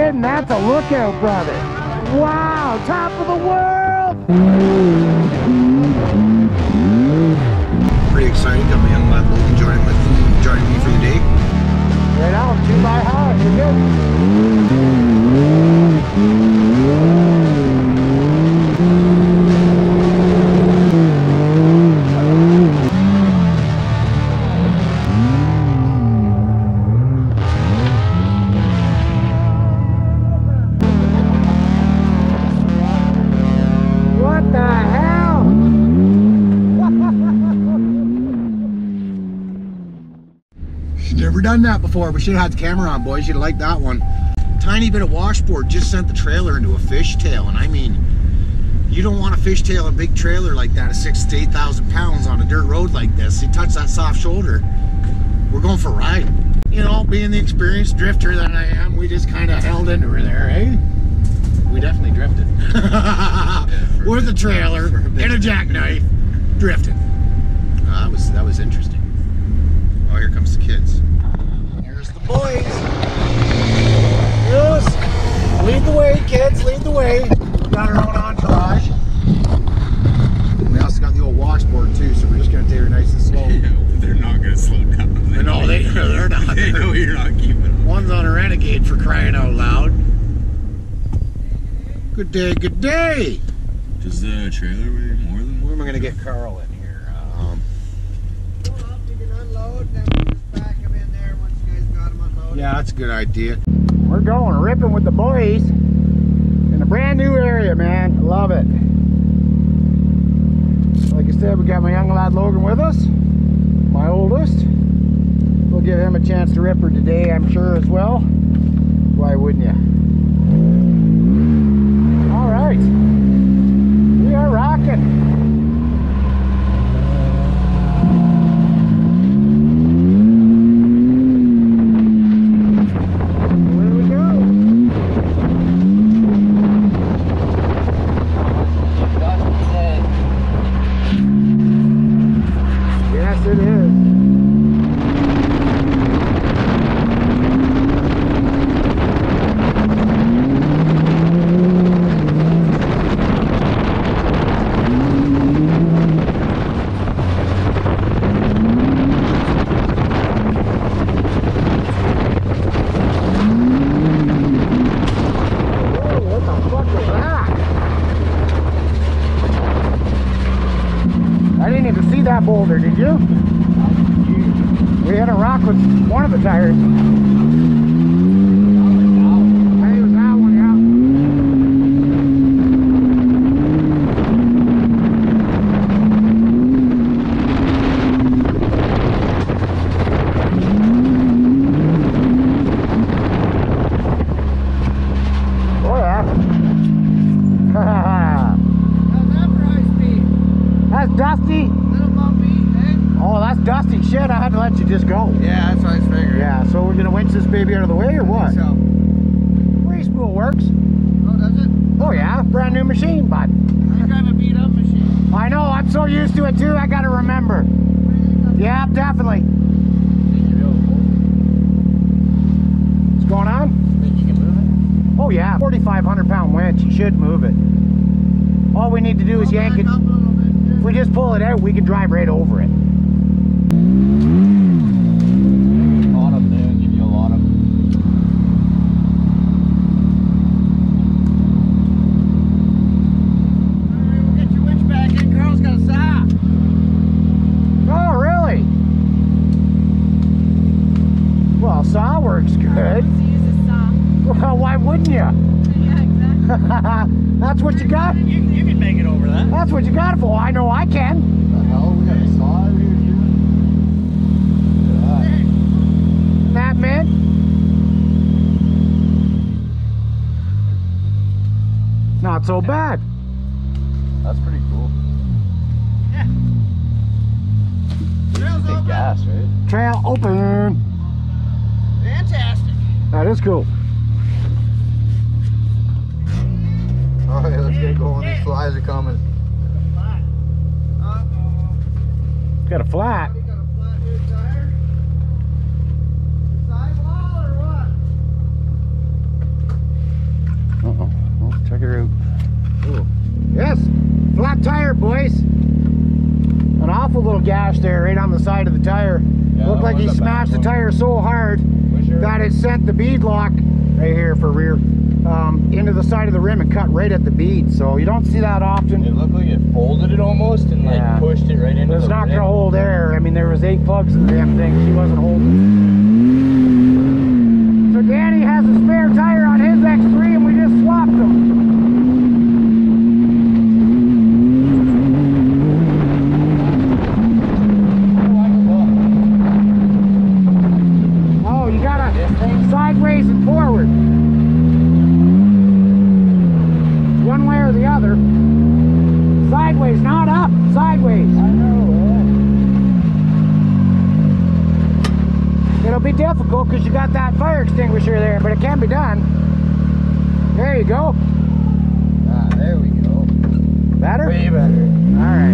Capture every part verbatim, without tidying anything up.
kidding, that's a lookout, brother. Wow, top of the world! Pretty exciting. Got my young lad Logan joining with joining me for the day. Right out, two by high, you're good. Never done that before. We should have had the camera on, boys. You'd like that one. Tiny bit of washboard just sent the trailer into a fishtail, and I mean, you don't want a fishtail a big trailer like that, a six to eight thousand pounds on a dirt road like this. You touch that soft shoulder, we're going for a ride. You know, being the experienced drifter that I am, we just kind of held into her there, eh? We definitely drifted. Yeah, with a trailer and a jackknife, drifting. Uh, that was that was interesting. Oh, here comes the kids. Here's the boys. Yes. Lead the way, kids. Lead the way. We got our own entourage. We also got the old washboard too, so we're just gonna take her nice and slow. Yeah, they're not gonna slow down. They no, they they're not. They know you're not keeping them. One's on a Renegade for crying out loud. Good day, good day. Does the trailer weigh more than? Where am I gonna get Carl in here? Um, Yeah, that's a good idea. We're going ripping with the boys in a brand new area, man. Love it. Like I said, we got my young lad Logan with us, my oldest. We'll give him a chance to rip her today, I'm sure, as well. Why wouldn't you? All right, we are rocking. That boulder, did you? We hit a rock with one of the tires. I think it was that one, yeah. Oh yeah. How's that for high speed? That's Dusty. Oh, that's dusty shit. I had to let you just go. Yeah, that's what I was figuring. Yeah, so we're gonna winch this baby out of the way or what? So, Free spool works. oh, does it? Oh yeah, brand new machine, bud. I drive a beat up machine. I know, I'm so used to it too, I gotta remember. Yeah, definitely. What's going on? Think you can move it? Oh yeah, forty-five hundred pound winch, you should move it. All we need to do is yank it. If we just pull it out, we can drive right over it. On up there and give you a lot of. Alright, we'll get your winch back in. Carl's got a saw. Oh, really? Well, saw works good. To use a saw. Well, why wouldn't you? Yeah, exactly. That's what you got. You, you can make it over that. That's what you got it for. I know I can. The hell? We got a saw over here too? Look at That man. Not so bad. that. That's pretty cool. Yeah. Trail's Big open. gas, right? Trail open. Fantastic. That is cool. Oh yeah, let's get going. These flies are coming. Uh-oh. Got a flat. We got a flat rear tire. Sidewall or what? route. Yes, flat tire, boys. An awful little gash there right on the side of the tire. Yeah, Looked that like he was a bad smashed the one. tire so hard that it sent the bead lock right here for rear um, into the side of the rim and cut right at the bead. So you don't see that often. It looked like it folded it almost and like Yeah. pushed it right into It's the not rim. gonna hold air. I mean, there was eight plugs in the damn thing. She wasn't holding. So Danny has a spare tire on his X three, and we just swapped them. Oh, you gotta sideways and forward. One way or the other. Sideways, not up. Sideways. I know, It'll be difficult because you got that fire extinguisher there, but it can be done. There you go. Ah, there we go. Better? Way better. All right.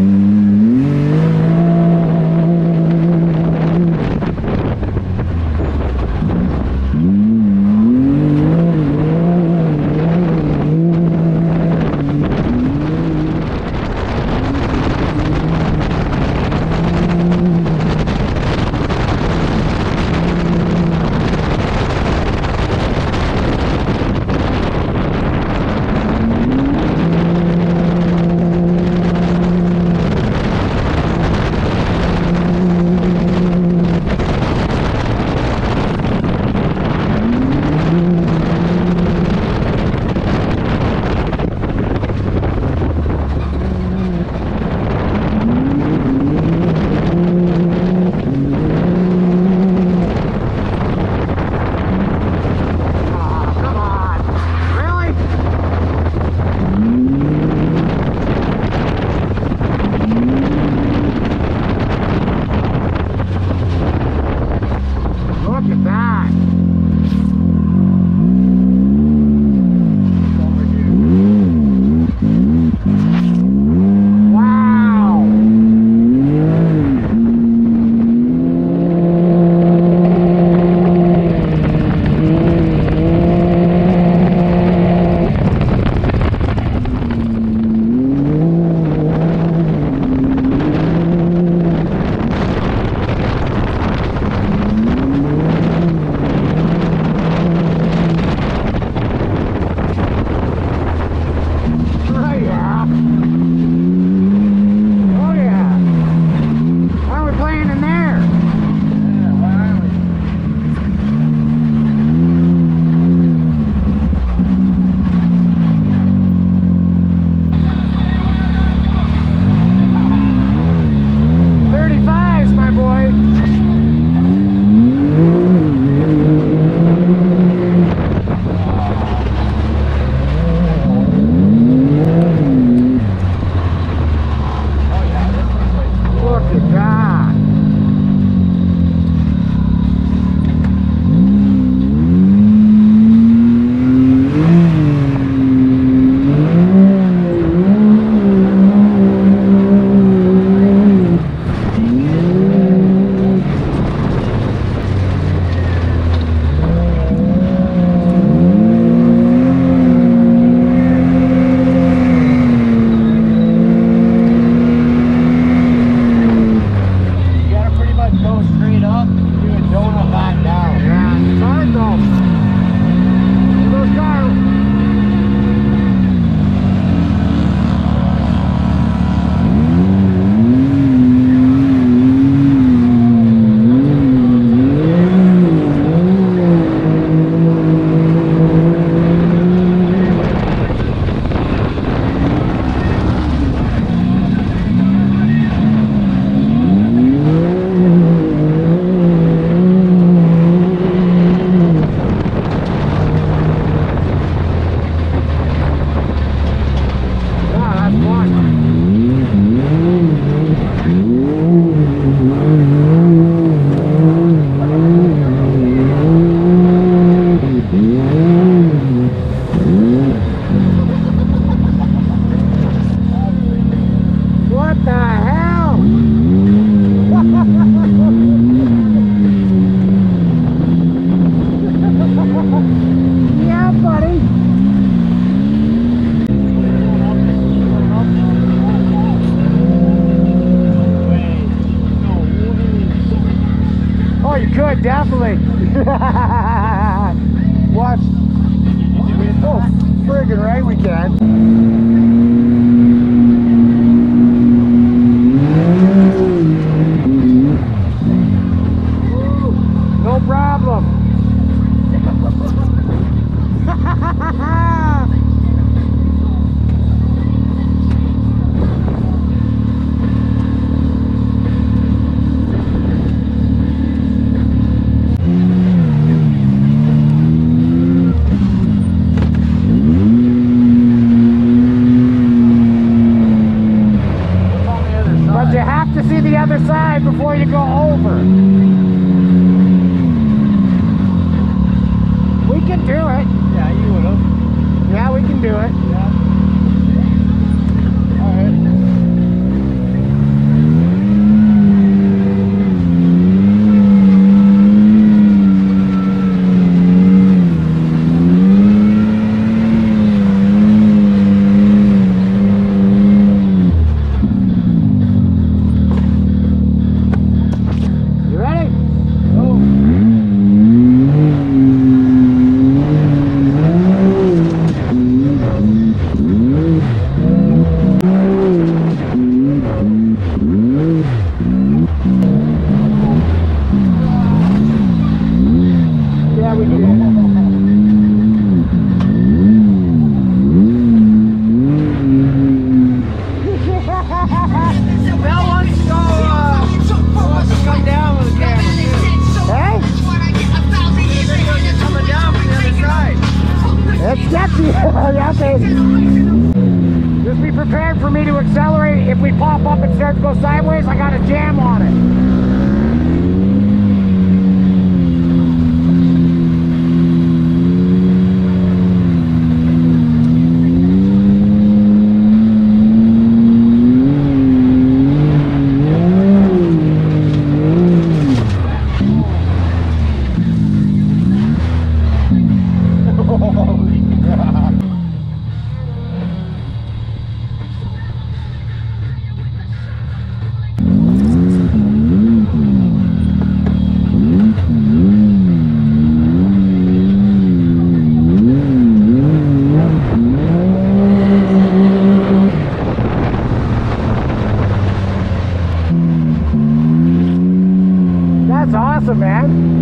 definitely. Watch. Oh, friggin' right we can. No problem. But you have to see the other side before you go over. We can do it. Yeah, you would have. Yeah, we can do it. Yeah. All right. You ready? Yeah, we can. Mel wants to go, uh, wants to come down with the camera too. Hey? Coming down from the other side. It's sketchy. Yeah, okay. Just be prepared for me to accelerate. If we pop up and start to go sideways, I got a jam on it. That's awesome, man.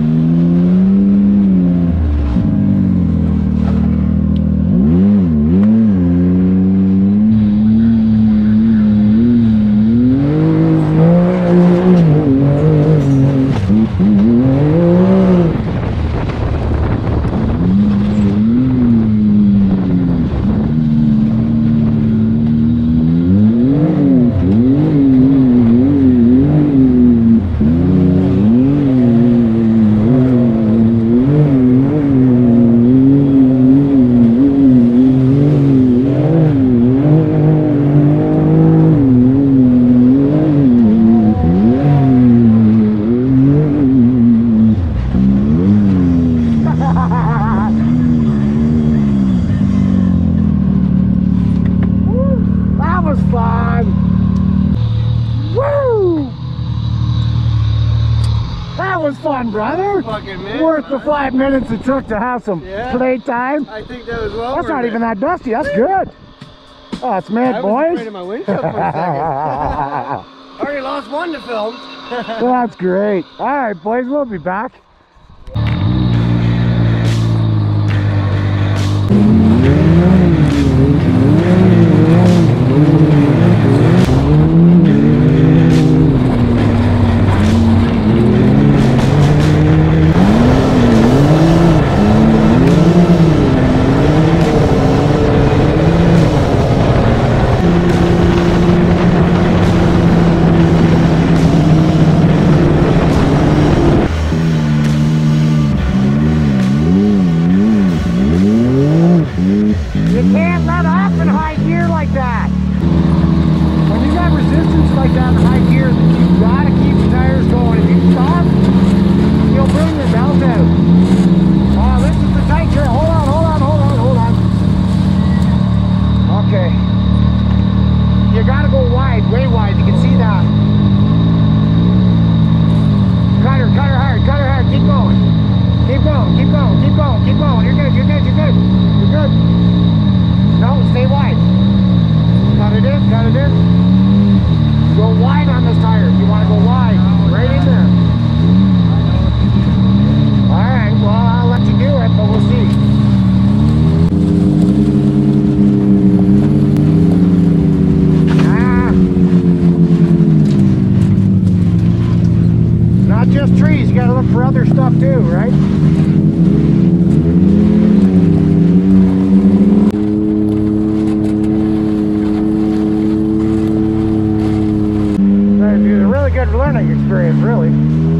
That was fun. Woo! That was fun, brother. Fucking man. Worth the five minutes it took to have some Yeah. play time. I think that was well That's worth not it. even that dusty. That's good. Oh, it's mad, I was boys. afraid of my windshield for a second. Already lost one to film. That's great. All right, boys, we'll be back. You can't let off in high gear like that. When you got resistance like that in high gear, you gotta keep the tires going. If you stop, you'll bring your belt out. Oh, this is the tight trail. Hold on, hold on, hold on, hold on. Okay. You gotta go wide, way wide. You can see that. Cut her, cut her hard, cut her hard. Keep going, keep going, keep going, keep going. You're good, you're good, you're good. You're good. No, stay wide. Cut it in, cut it in. Go wide on this tire. If you want to go wide, right in there. Alright, well, I'll let you do it, but we'll see. Ah. Not just trees, you gotta look for other stuff too, right? It's a really good learning experience, really.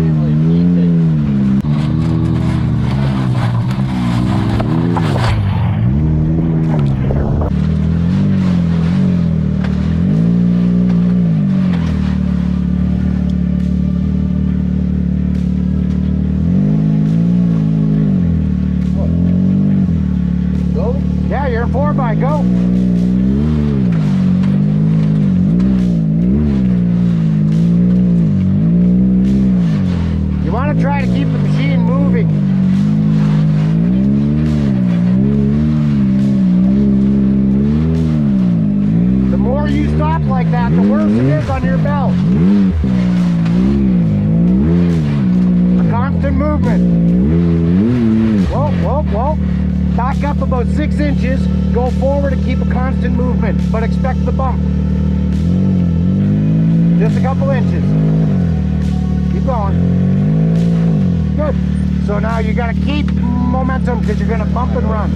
Yeah, you're in four by, go. You want to try to keep the machine moving. The more you stop like that, the worse it is on your belt. A constant movement. Whoa, whoa, whoa. Back up about six inches, go forward and keep a constant movement, but expect the bump. Just a couple inches. Keep going. Good. So now you gotta keep momentum because you're gonna bump and run.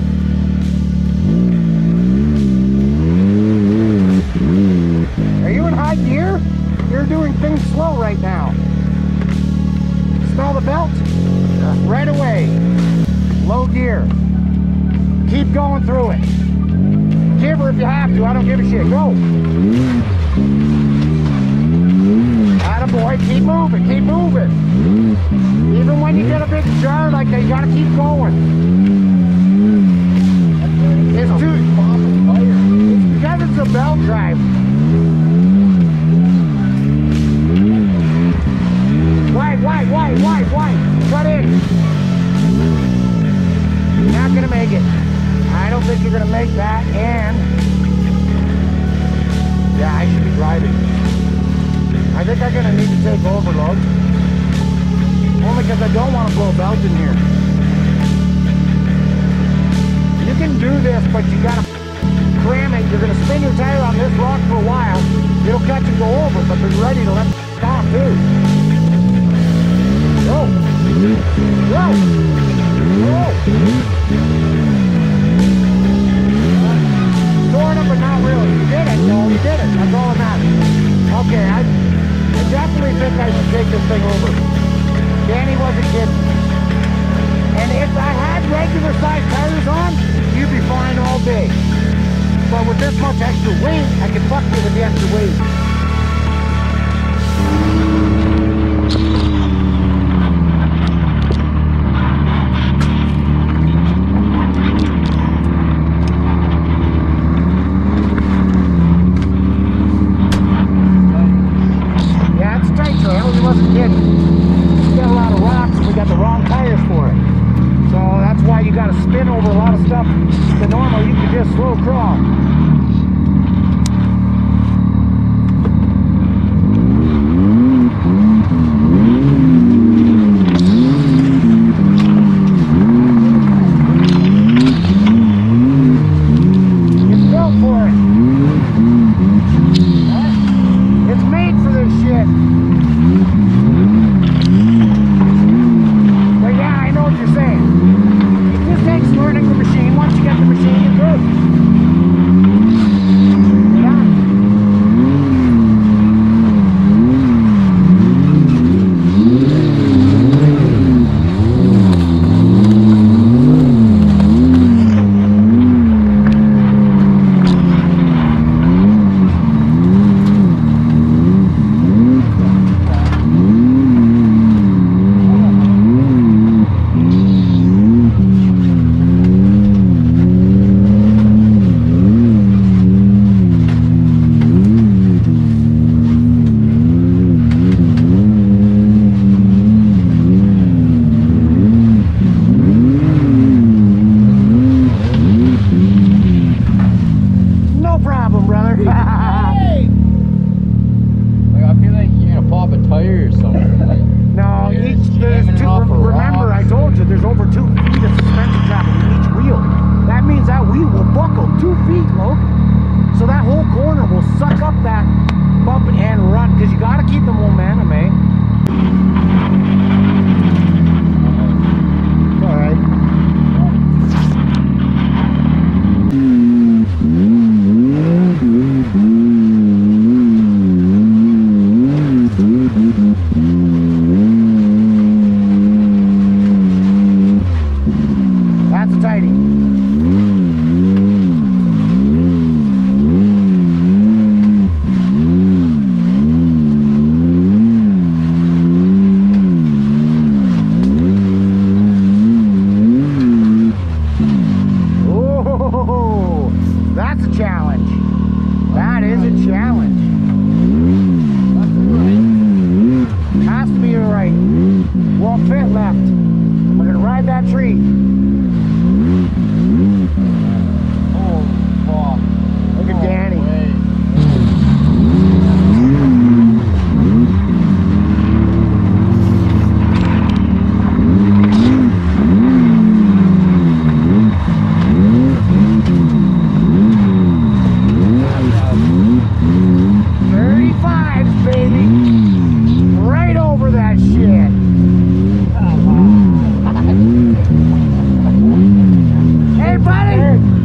Are you in high gear? You're doing things slow right now. Smell the belt? Right away. Low gear. Keep going through it. Give her if you have to. I don't give a shit. Go. Attaboy. Keep moving. Keep moving. Even when you get a big jar like that, you gotta keep going. It's too. It's because it's a belt drive. Wide, wide, wide, wide, wide. Cut in. You're not gonna make it. I don't think you're gonna make that, and yeah, I should be driving. I think I'm gonna need to take overload. Only because I don't want to blow a belt in here. You can do this, but you gotta cram it. You're gonna spin your tire on this rock for a while. It'll catch and go over, but be ready to let it stop too. Go! Go! Go! Sort of, but not really. You did it, Joel. You did it. That's all that matters. Okay, I, I definitely think I should take this thing over. Danny wasn't kidding. And if I had regular size tires on, you'd be fine all day. But with this much extra weight, I can fuck you with the extra weight. Spin over a lot of stuff that normal you could just slow crawl. baby. Right over that shit. Hey, buddy.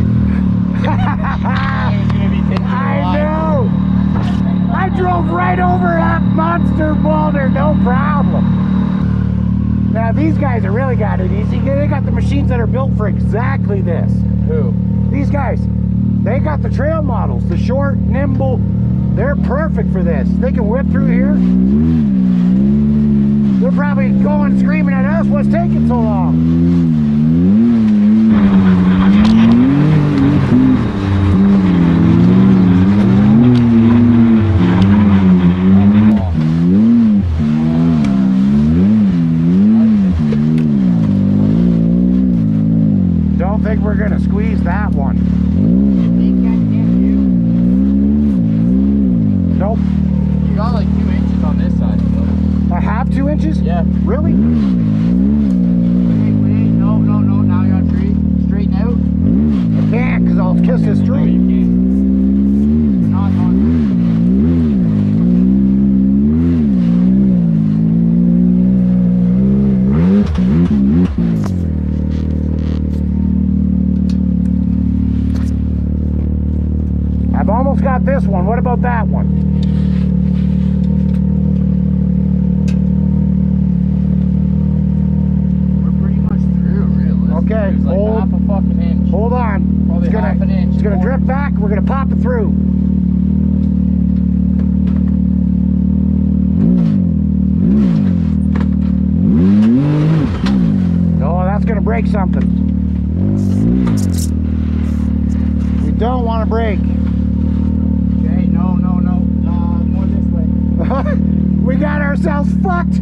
I know. I drove right over that monster boulder, no problem. Now these guys have really got it easy. They got the machines that are built for exactly this. Who? These guys, they got the trail models, the short, nimble. They're perfect for this. They can whip through here. They're probably going screaming at us, what's taking so long? Don't think we're gonna squeeze that one. Nope. You got like two inches on this side, though. I have two inches? Yeah. Really? Wait, wait, no, no, no, now you're on tree. Straighten out. I can't, because I'll kiss this No, tree. you can't. You're not on I've almost got this one. What about that one? We're pretty much through, really. Okay, There's like hold- half a fucking inch. Hold on. Probably it's gonna, half an inch. It's gonna more. drift back. We're gonna pop it through. No, that's gonna break something. We don't want to break. Okay, no, no, no. Uh, more this way. We got ourselves fucked.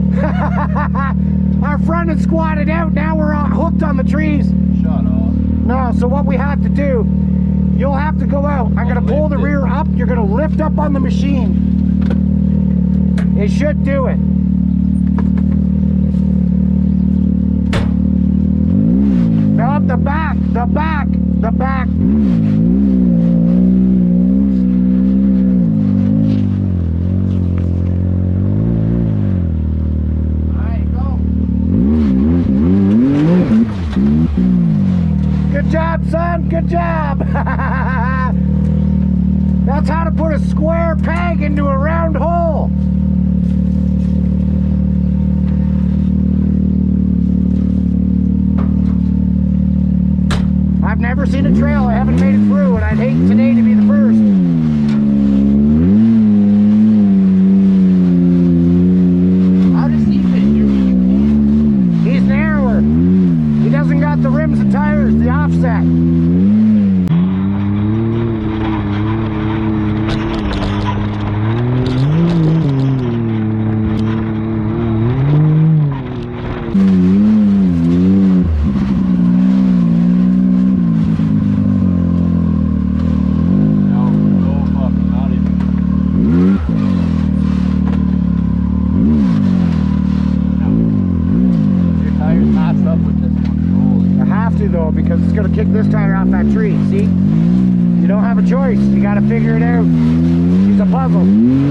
Our front is squatted out. Now we're on, hooked on the trees. Shut up. No, so what we have to do, you'll have to go out. I'm gonna pull the lift it. rear up. You're gonna lift up on the machine. It should do it. No, the back, the back, the back. Alright, go. Good job, son. Good job. That's how to put a square peg into a round hole. I've never seen a trail I haven't made it through, and I'd hate today to be the first. How does he fit through when you can't? He's narrower. He doesn't got the rims and tires, the offset. No, no fucking, not even. No. Your tire's matched up with this one. I have to though, because it's gonna kick this tire off that tree, see? You don't have a choice, you gotta figure it out. It's a puzzle.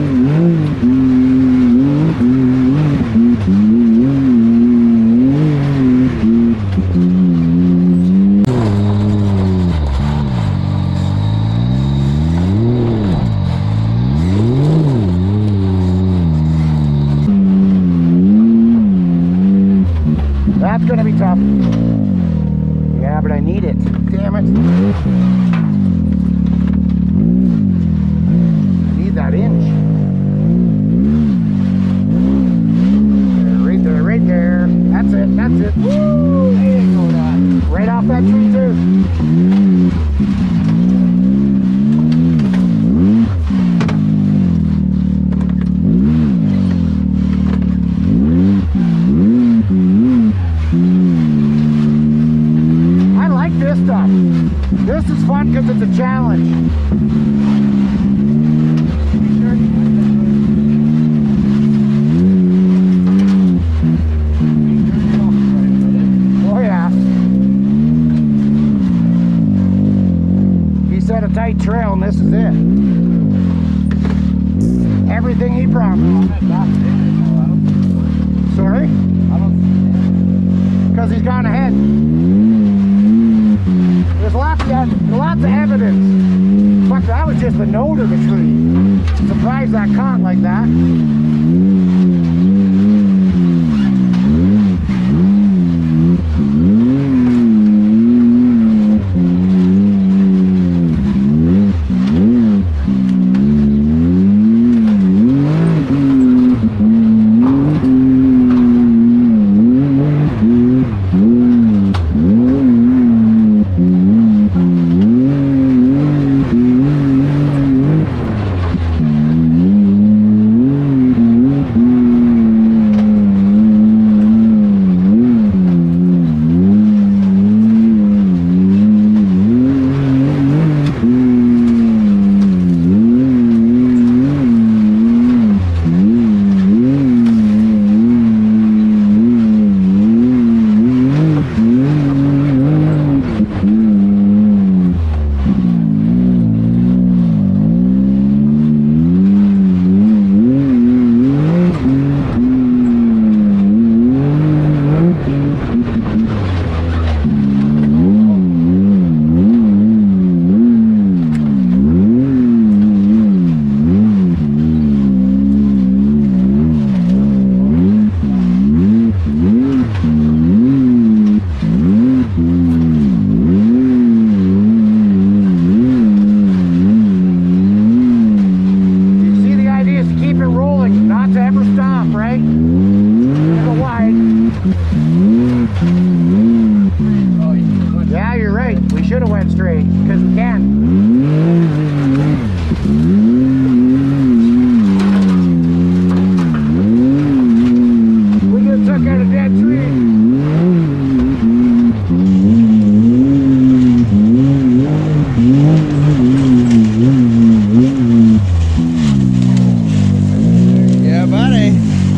That's gonna be tough. Yeah, but I need it. Damn it. I need that inch. There, right there, right there. That's it, that's it. Woo! There you go, that. Right off that tree too. I like this stuff. This is fun because it's a challenge. Oh yeah. He set a tight trail and this is it. everything he promised. Sorry? Because he's gone ahead. There's lots of, lots of evidence. Fuck, that was just the note of the tree. Surprised that caught like that. Yeah, you're right. We should have went straight because we can. We just took out a dead tree. Yeah, buddy.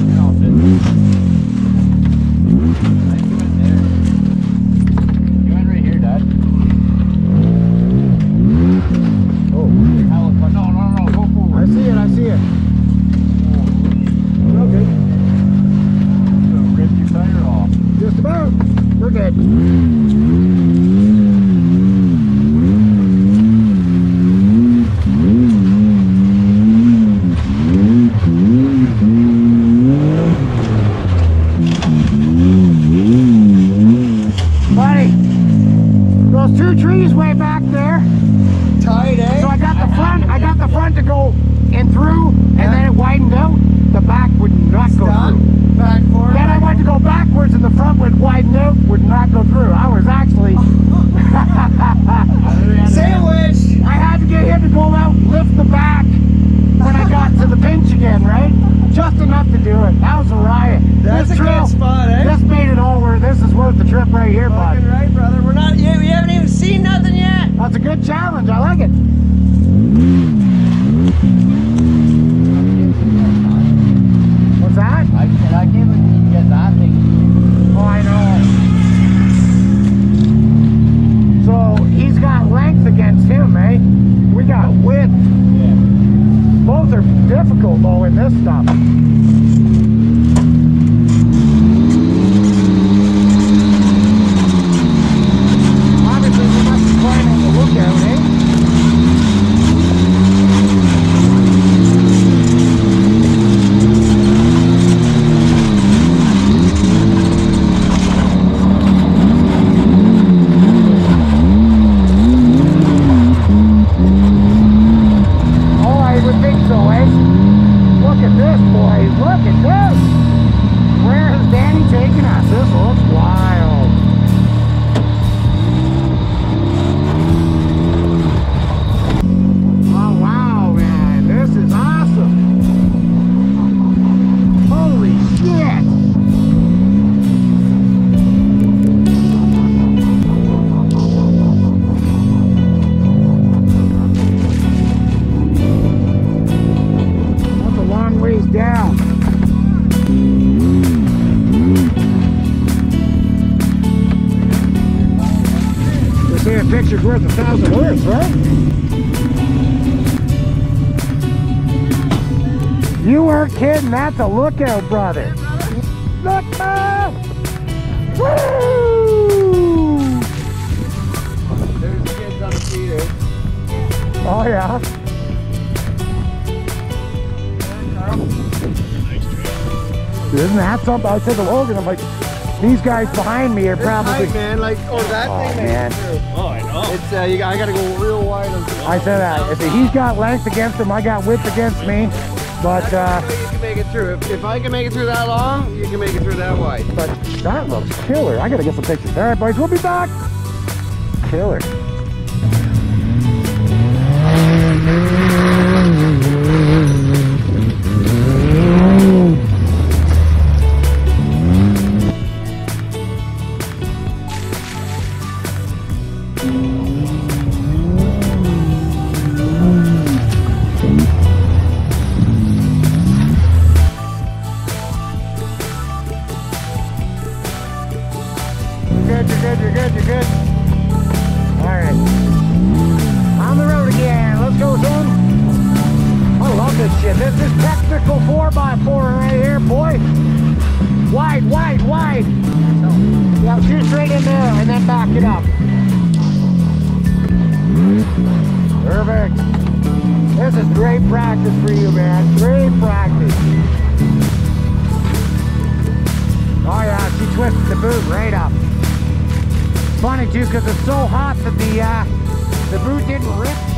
Challenge, I like it. What's that? I, I can't believe you can get that thing. Oh, I know. So he's got length against him, eh? We got width. Yeah. Both are difficult though in this stuff. Obviously, we must be flying on the lookout, eh? Picture's worth a thousand words, right? You weren't kidding. That's a lookout, brother. Look out! Woo! There's kids on the feeder. Oh, yeah. Isn't that something? I said to Logan, I'm like, these guys behind me are probably. Tight, man. Like, oh, that Oh, thing man. makes it through. Oh, I know. It's, uh, you got, I gotta go real wide on I said that. If he's got length against him, I got width against me. But, uh, you can make it through. If, if I can make it through that long, you can make it through that wide. but that looks killer. I gotta get some pictures. All right, boys, we'll be back. Killer. You're good, you're good, you're good, you're good. Alright. On the road again. Let's go, son. I love this shit. This is technical four by four right here, boy. Wide, wide, wide. Yeah, shoot straight in there and then back it up. Perfect. This is great practice for you, man. Great practice. Oh yeah, she twisted the boot right up. Funny too, because it's so hot that the uh, the boot didn't rip